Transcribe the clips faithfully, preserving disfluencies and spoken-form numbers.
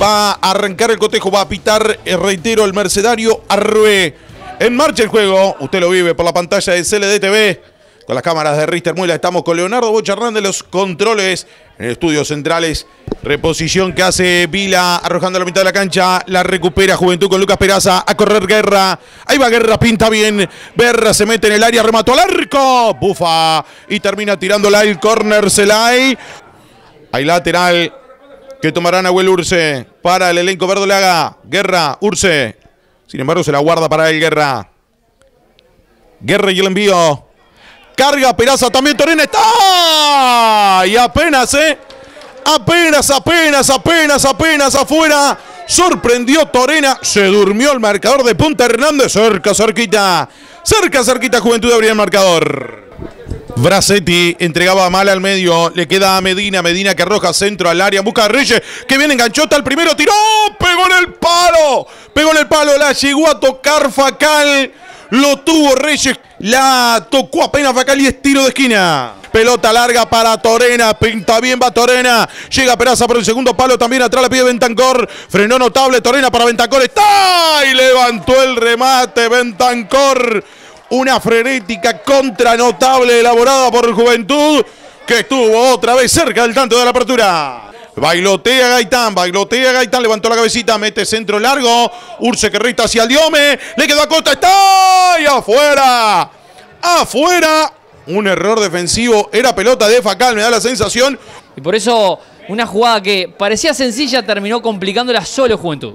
Va a arrancar el cotejo, va a pitar, eh, reitero, el mercenario Arrué. En marcha el juego, usted lo vive por la pantalla de C L D T V. Con las cámaras de Richter Muela estamos con Leonardo Bocha Hernández, los controles en estudios centrales. Reposición que hace Vila, arrojando a la mitad de la cancha. La recupera Juventud con Lucas Peraza. A correr Guerra. Ahí va Guerra, pinta bien. Berra se mete en el área, remató al arco. Bufa. Y termina tirándola el córner Celay. Hay lateral que tomará Nahuel Urce para el elenco verdolaga. Guerra, Urce. Sin embargo, se la guarda para él Guerra. Guerra y el envío. Carga Peraza, también Torena está. Y apenas, eh. Apenas, apenas, apenas, apenas afuera. Sorprendió Torena. Se durmió el marcador de Punta Hernández. Cerca, cerquita. Cerca, cerquita. Juventud abría el marcador. Bracetti entregaba mal al medio. Le queda a Medina. Medina que arroja centro al área. Busca a Reyes. Que viene enganchota al primero. Tiró. Pegó en el palo. Pegó en el palo. La llegó a tocar Facal. Lo tuvo Reyes. La tocó apenas Facal y es tiro de esquina. Pelota larga para Torena. Pinta bien, va Torena. Llega Peraza por el segundo palo. También atrás le pide Bentancor. Frenó notable Torena para Bentancor. Está. Y levantó el remate Bentancor. Una frenética contra notable elaborada por Juventud, que estuvo otra vez cerca del tanto de la apertura. Bailotea Gaitán, bailotea Gaitán, levantó la cabecita, mete centro largo. Urce que resta hacia el Diome, le quedó a Costa, está y afuera. Afuera. Un error defensivo, era pelota de Facal, me da la sensación. Y por eso una jugada que parecía sencilla terminó complicándola solo Juventud.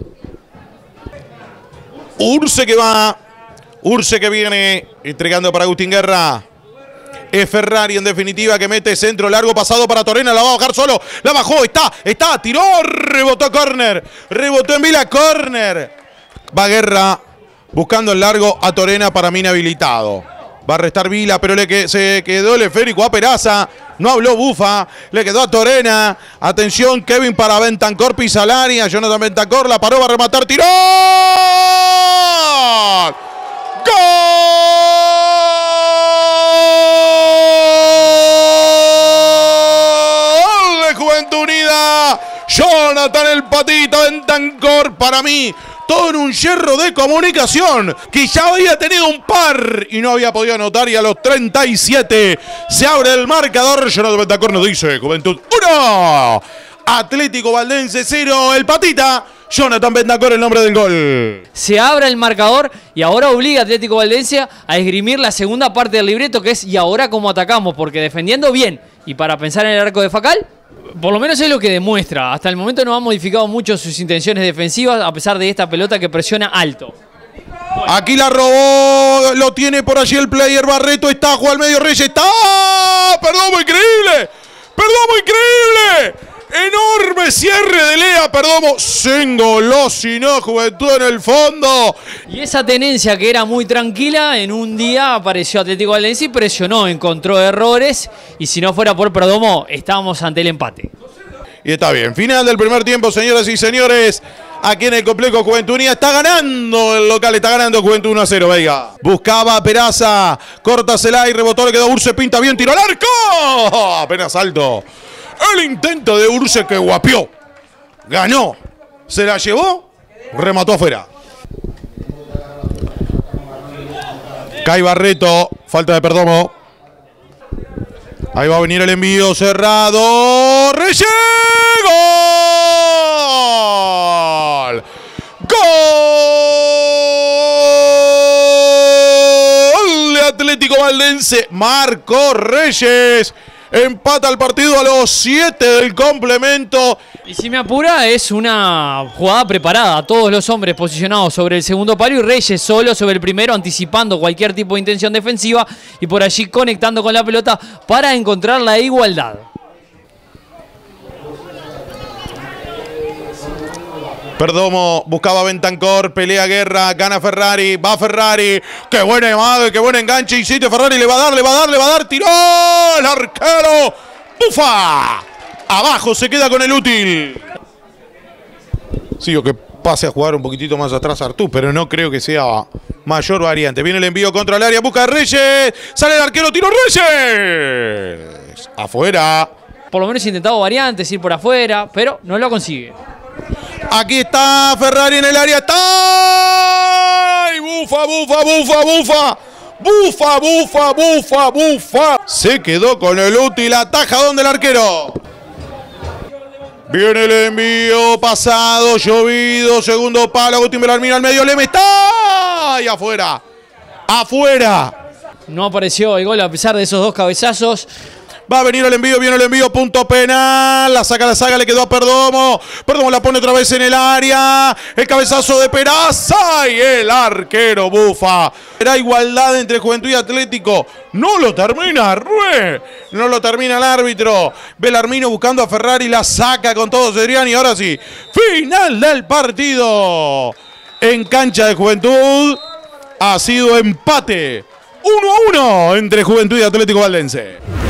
Urce que va. Urce que viene entregando para Agustín Guerra. Es Ferrari en definitiva que mete centro largo pasado para Torena. La va a bajar solo. La bajó. Está. Está. Tiró. Rebotó córner. Rebotó en Vila. Córner. Va Guerra buscando el largo a Torena para mí inhabilitado. Va a restar Vila, pero le que, se quedó el esférico a Peraza. No habló Bufa. Le quedó a Torena. Atención, Kevin para Bentancor. Pisa al área. Jonathan Bentancor la paró. Va a rematar. ¡Tiró! ¡Gol de Juventud Unida! Jonathan el Patito Bentancor, para mí, todo en un hierro de comunicación, que ya había tenido un par y no había podido anotar, y a los treinta y siete se abre el marcador. Jonathan Bentancor nos dice: Juventud uno, Atlético Valdense cero, el Patita. Jonathan Bentancor el nombre del gol. Se abre el marcador y ahora obliga a Atlético Valdense a esgrimir la segunda parte del libreto, que es ¿y ahora cómo atacamos? Porque defendiendo bien y para pensar en el arco de Facal, por lo menos es lo que demuestra. Hasta el momento no ha modificado mucho sus intenciones defensivas a pesar de esta pelota que presiona alto. Aquí la robó, lo tiene por allí el player Barreto, está Juan al medio Reyes, está. Perdomo increíble, Perdomo increíble. Enorme cierre de Lea, Perdomo, se engolosinó Juventud en el fondo. Y esa tenencia que era muy tranquila, en un día apareció Atlético Valdense y presionó, encontró errores. Y si no fuera por Perdomo, estábamos ante el empate. Y está bien, final del primer tiempo, señoras y señores. Aquí en el complejo Juventud Unida está ganando el local, está ganando Juventud uno a cero, Veiga. Buscaba a Peraza, corta Celay, rebotó, le quedó Urce, pinta bien, tiro al arco. Apenas alto. El intento de Urce que guapió. Ganó. Se la llevó. Remató afuera. Cae Barreto. Falta de Perdomo. Ahí va a venir el envío cerrado. ¡Reyes! ¡Gol! ¡Gol de Atlético Valdense! Marcó Reyes. Empata el partido a los siete del complemento. Y si me apura, es una jugada preparada. Todos los hombres posicionados sobre el segundo palo y Reyes solo sobre el primero, anticipando cualquier tipo de intención defensiva y por allí conectando con la pelota para encontrar la igualdad. Perdomo buscaba Bentancor, pelea Guerra, gana Ferrari, va Ferrari, qué buena madre, qué buen enganche, insiste Ferrari, le va a dar, le va a dar, le va a dar, tiró el arquero, ¡pufa! Abajo se queda con el útil. Sí, o que pase a jugar un poquitito más atrás Artú, pero no creo que sea mayor variante. Viene el envío contra el área, busca a Reyes, sale el arquero, tiro Reyes, afuera. Por lo menos intentado variantes, ir por afuera, pero no lo consigue. Aquí está Ferrari en el área. ¡Está! Y bufa, bufa, bufa, bufa. Bufa, bufa, bufa, bufa. Se quedó con el útil atajadón del arquero. Viene el envío pasado, llovido, segundo palo, Agustín Belarmino al medio, Leme está y afuera, afuera. No apareció el gol a pesar de esos dos cabezazos. Va a venir el envío, viene el envío, punto penal, la saca, la saca, le quedó a Perdomo, Perdomo la pone otra vez en el área, el cabezazo de Peraza y el arquero bufa. Era igualdad entre Juventud y Atlético, no lo termina Rue, no lo termina el árbitro. Belarmino buscando a Ferrari, la saca con todo Cedriani y ahora sí, final del partido. En cancha de Juventud ha sido empate uno a uno entre Juventud y Atlético Valdense.